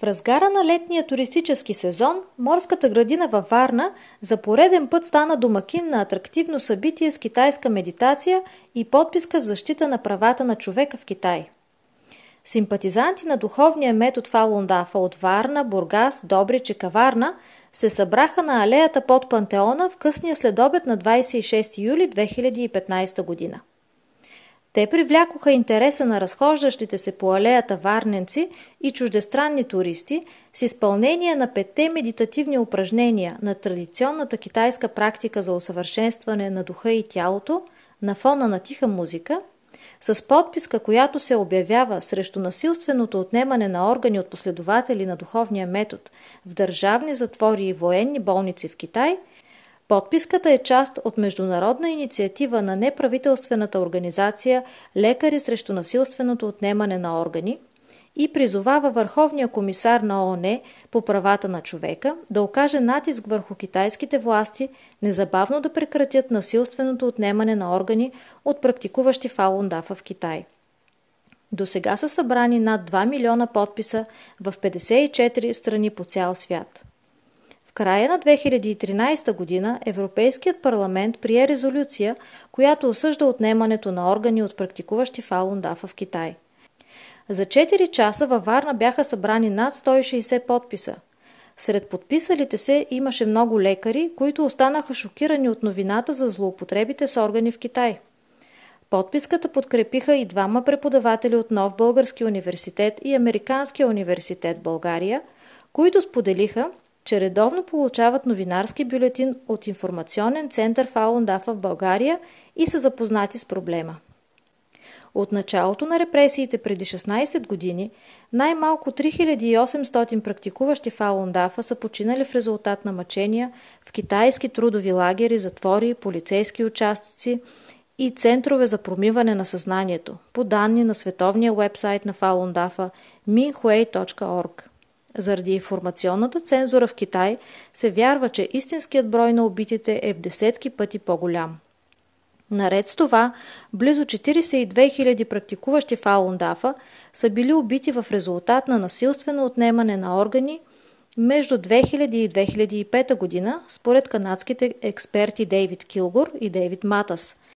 В разгара на летния туристически сезон, морската градина във Варна за пореден път стана домакин на атрактивно събитие с китайска медитация и подписка в защита на правата на човека в Китай. Симпатизанти на духовния метод Фалун Дафа от Варна, Бургас, Добрич и Каварна се събраха на алеята под Пантеона в късния следобед на 26 юли 2015 година. Те привлякоха интереса на разхождащите се по алеята варненци и чуждестранни туристи с изпълнение на 5 медитативни упражнения на традиционната китайска практика за усъвършенстване на духа и тялото на фона на тиха музика, с подписка, която се обявява срещу насилственото отнемане на органи от последователи на духовния метод в държавни затвори и военни болници в Китай. Подписката е част от международна инициатива на неправителствената организация Лекари срещу насилственото отнемане на органи и призовава Върховния комисар на ООН по правата на човека да окаже натиск върху китайските власти незабавно да прекратят насилственото отнемане на органи от практикуващи Фалун Дафа в Китай. До сега са събрани над 2 милиона подписа в 54 страни по цял свят. В края на 2013 година Европейският парламент прие резолюция, която осъжда отнемането на органи от практикуващи Фалун Дафа в Китай. За 4 часа във Варна бяха събрани над 160 подписа. Сред подписалите се имаше много лекари, които останаха шокирани от новината за злоупотребите с органи в Китай. Подписката подкрепиха и 2 преподаватели от Нов български университет и Американския университет България, които споделиха, че редовно получават новинарски бюлетин от информационен център Фалун Дафа в България и са запознати с проблема. От началото на репресиите преди 16 години, най-малко 3800 практикуващи Фалун Дафа са починали в резултат на мъчения в китайски трудови лагери, затвори, полицейски участъци и центрове за промиване на съзнанието, по данни на световния уебсайт на Фалун Дафа minhui.org. Заради информационната цензура в Китай се вярва, че истинският брой на убитите е в десетки пъти по-голям. Наред с това, близо 42 000 практикуващи Фалун Дафа са били убити в резултат на насилствено отнемане на органи между 2000 и 2005 година, според канадските експерти Дейвид Килгор и Дейвид Матас,